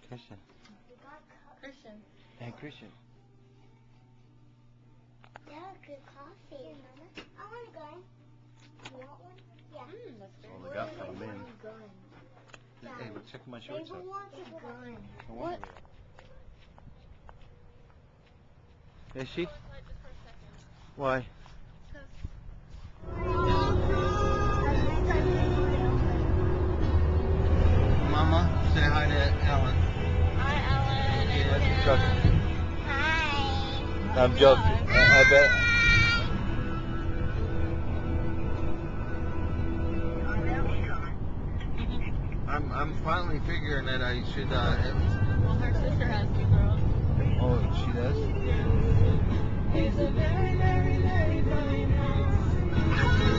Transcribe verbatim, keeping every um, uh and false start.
Christian. We got Christian. Hey, Christian. Yeah, good coffee. Here, Mama. I want a gun. You want one? Yeah. Mm, that's very All I got for the men. Gun. Hey, but check my shorts out. Mabel wants a gun. What? Is she? Why? Mama, say hi to Ellen. Hi, Ellen. Yeah, that's a truck. Hi. I'm joking. I, I bet. I'm I'm finally figuring that I should. Uh, Well, her sister has two girls. oh, she does. He's a very, very, very, very nice.